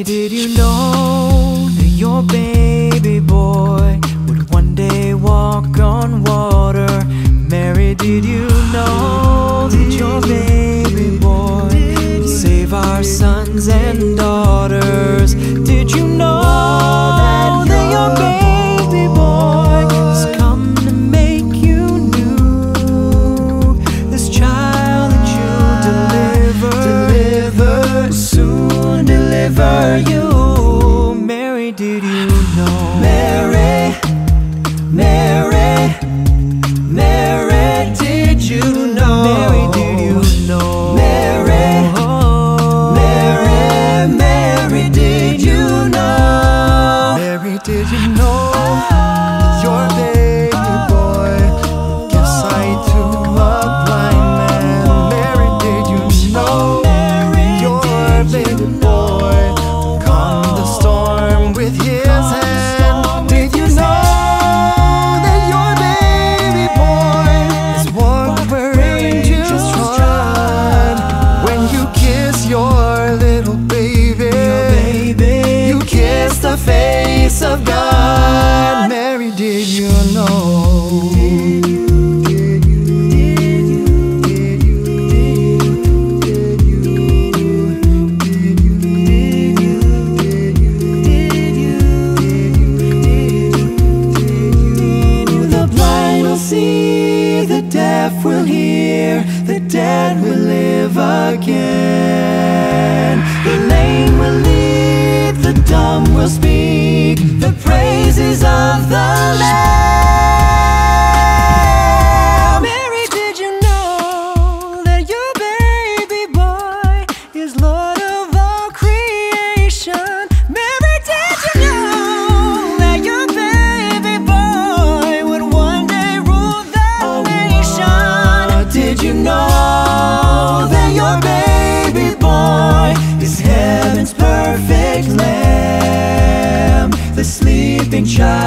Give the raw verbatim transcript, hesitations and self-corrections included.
Mary, did you know that your baby boy would one day walk on water? Mary, did you know that your baby boy will save our sons and daughters? Did you know that your baby boy has come to make you new? This child that you deliver, deliver will soon deliver you. Mary, did you know? Mary, Mary, Mary, did you know? Mary, did you know? Mary, Mary, Mary, did you know? Mary, did you know that your baby boy gives sight to a blind man? Mary, did you know your baby boy calmed the storm with his hand? Did you know that your baby boy is one where angels run? When you kiss your little baby, you kiss the face of God. Mary, did you know? Did you, did you, did you, did you, did you, did you, did you, did you, did you, did you, the blind will see, the deaf will hear, the dead will live again, the lame will lead, the dumb will speak the praises of the Lamb. Mary, did you know that your baby boy is Lord of all creation? Mary, did you know that your baby boy would one day rule the nation? Did you know that your baby boy is heaven's perfect lamb, the sleeping child